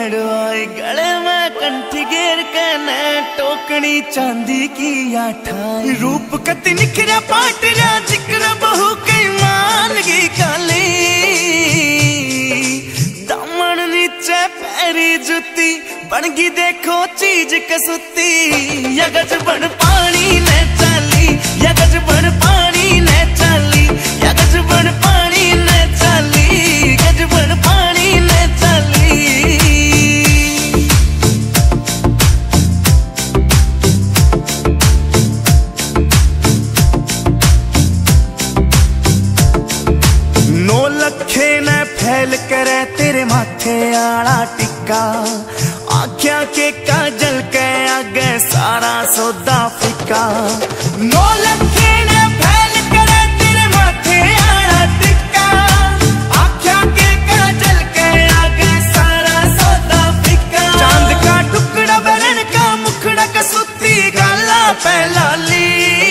हड़वाई गले में कंठी घेर के न टोकनी चांदी की आठाई रूप कति निखरा पाट रहा जिक्र बहु कई मान की काली दामन नीचे पैरी जुती बनगी देखो चीज कसुती यगज बन पानी ने चाली यगज बन पानी ने चाली यगज बन पानी ने चाली गज बन पानी ने चाली नो लखे न फैल करे तेरे माथे आला टिक्का आख्या के काजल के आगे सारा सौदा फिका नो लखे ने फैल करे तेरे माथे आला टिक्का आख्या के काजल के आगे सारा सौदा फिका चांद का टुकड़ा बरन का मुखड़ा कसुती गाला पहलाली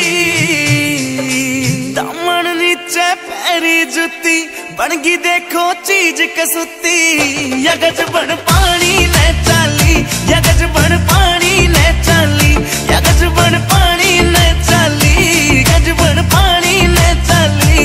दामन नीचे पैरी जुती बनगी देखो चीज कसुती यगज बन पानी ने चाली यगज बन पानी ने चाली यगज बन पानी ने चाली गज बन पानी ने चाली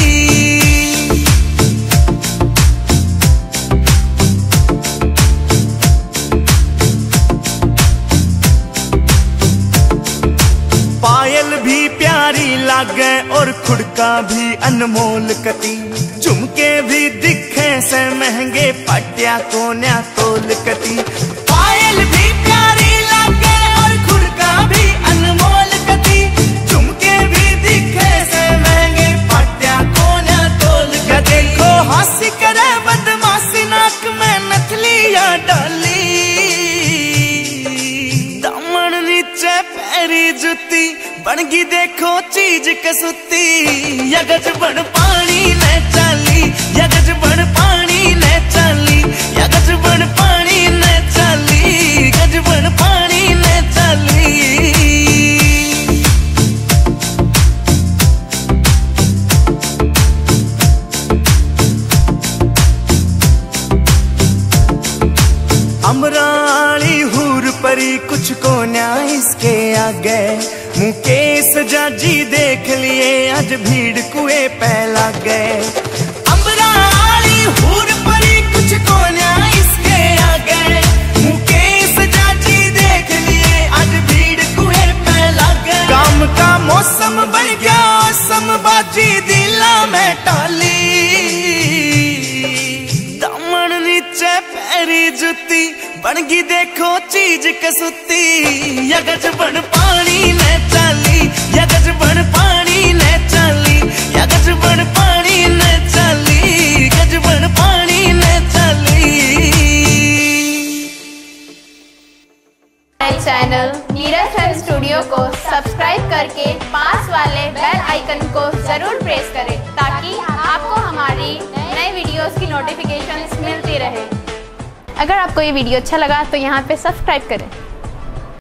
पायल भी प्यारी लागे और खुड़का भी अनमोल कती झुमके भी दिखे से महंगे पटिया कोन्या तोल कती पायल भी प्यारी लागे और खुड़का भी अनमोल कती झुमके भी दिखे से महंगे पटिया कोन्या तोल कती देखो हंसी करे बदमाशी नाक में नथलिया डाली दामन नीचे पैरी जुती बनगी देखो चीज कसुती यगज बन पानी ने चाली यगज बन पानी ने चाली यगज बन पानी ने चाली गज बन पानी ने चाली अमराली हूर परी कुछ को न्याय इसके आगे मुकेश जाजी देख लिए आज भीड़ कुएं पहला गए अमराली हूर परी कुछ को न्याय इसके आगे मुकेश जाजी देख लिए आज भीड़ कुएं पहला गए काम का मौसम बन गया समबाजी दिला में टाली दामन नीचे पैरी जुती बनगी देखो चीज कसुती यगज बन पानी ने चाली यगज बन पानी ने चाली यगज बन पानी ने चाली गज बन पानी ने चाली चैनल नीरज फिल्म स्टूडियो को सब्सक्राइब करके पास वाले बेल आइकन को जरूर प्रेस करें ताकि आपको हमारी नए वीडियोस की नोटिफिकेशंस मिलती रहे। अगर आपको ये वीडियो अच्छा लगा तो यहाँ पे सब्सक्राइब करें।